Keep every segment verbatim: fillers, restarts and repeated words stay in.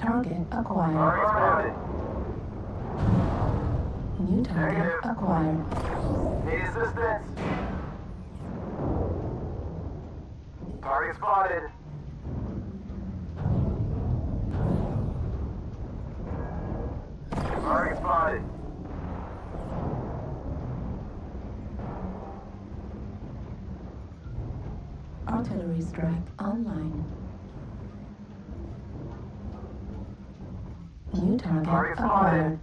Target acquired. Target spotted. New target Negative. acquired. Need assistance. Target spotted. Target spotted. Artillery strike online. New target, Target acquired.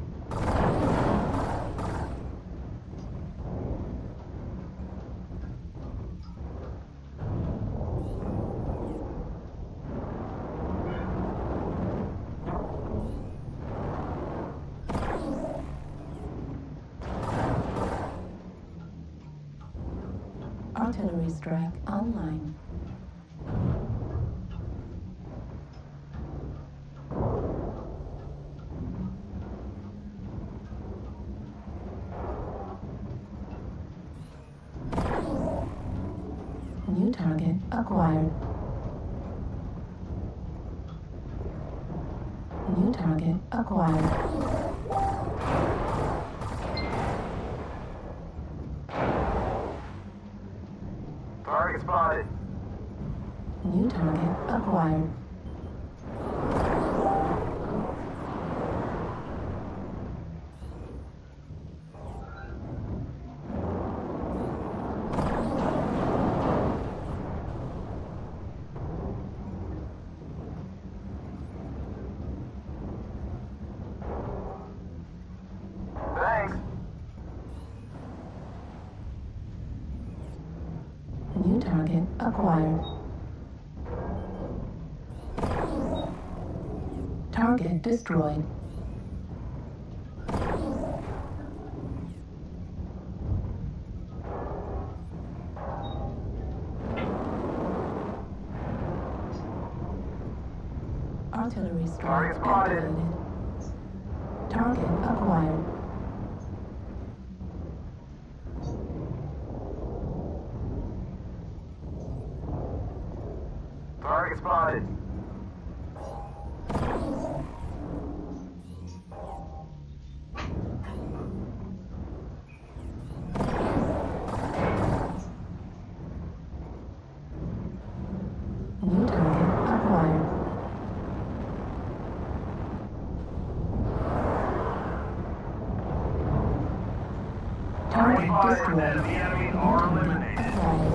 Artillery strike online. New target acquired. New target acquired. Target spotted. New target acquired. Thanks. New target acquired. Target destroyed. Artillery strike Target spotted. activated. Target acquired. Target spotted. New target acquired. Target Spotted. destroyed. The enemies New are target eliminated. acquired.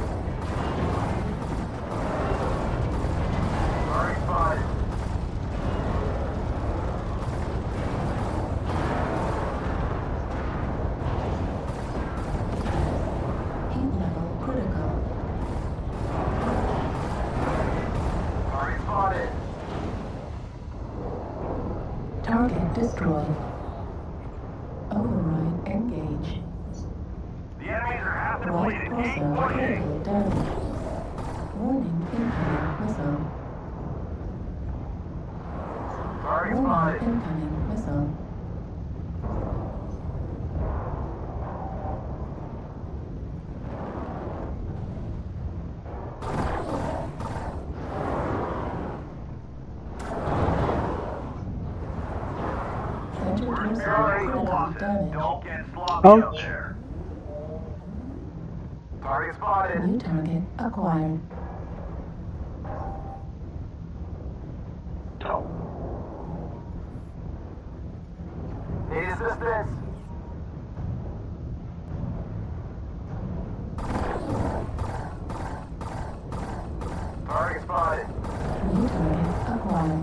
Target spotted. Heat level critical. Target spotted. Target destroyed. Override engage. The enemies are half Right depleted. torso Keep pushing. critical damage. Warning incoming missile. Target Warning spotted. incoming missile. Enter torso Repair critical losses. damage. Don't get sloppy Oh. out there. Target spotted. New target acquired. Need assistance. Target spotted. New target acquired.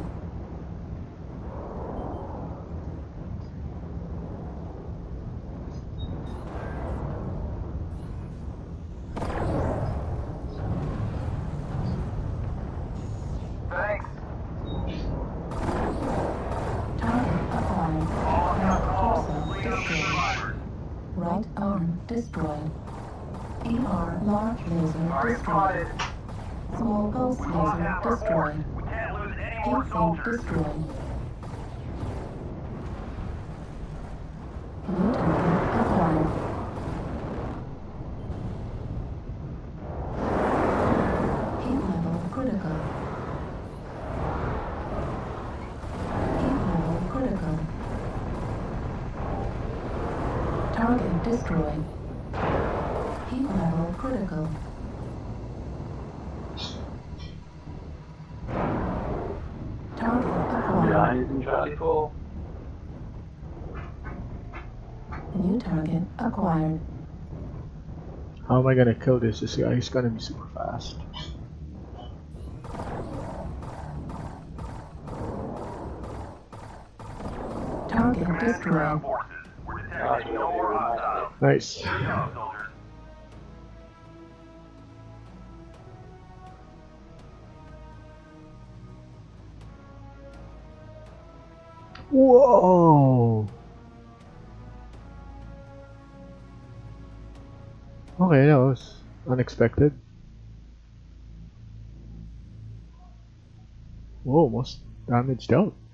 Thanks. Target acquired. All hands Right call. torso Lead up destroyed. survivors. Right arm destroyed. E R large laser Target destroyed. spotted. Small pulse We lost laser half our force. destroyed. We can't lose any more Heat sink soldiers. destroyed. New target acquired. Heat level critical. Target destroyed. Heat level critical. Target acquired. Guys in Charlie four. New target acquired. How am I gonna kill this? This guy is gonna be super fast. Target destroyed. Forces. We're detecting no more hostiles. Nice. Good job, soldiers. Whoa! Okay, that was unexpected. Whoa, almost damaged out.